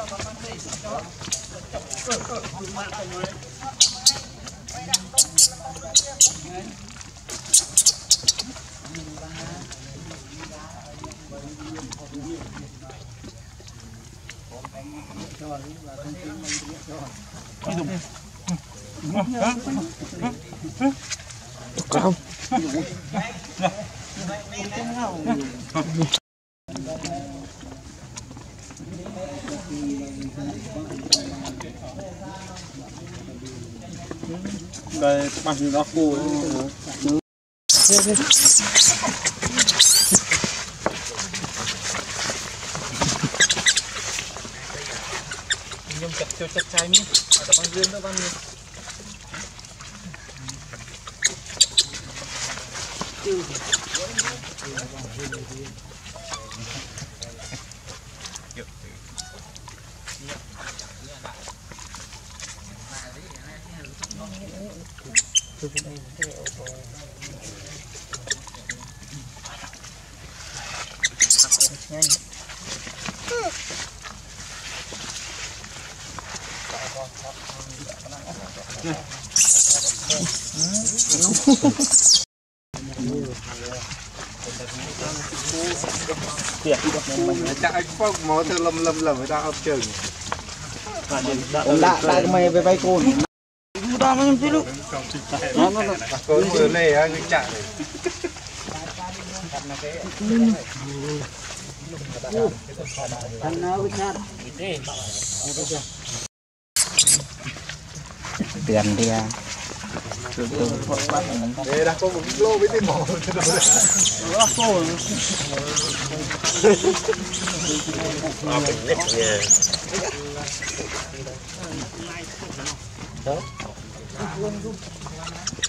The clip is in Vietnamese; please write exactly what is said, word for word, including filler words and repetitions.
Không. Đây mặt nó cô nhưng chặt cho chặt trái miếng ở tập dương đó bao nhiêu chạy phong máu theo lâm lâm lâm người ta ấp chừng đã đã mày về vay côn đó nó chứ lúc nó nó nó côn vừa lê á người chạy thằng nào biết sát tiền đi à đây là có một lô với tên mỏ đó cô à mình nếp nha đó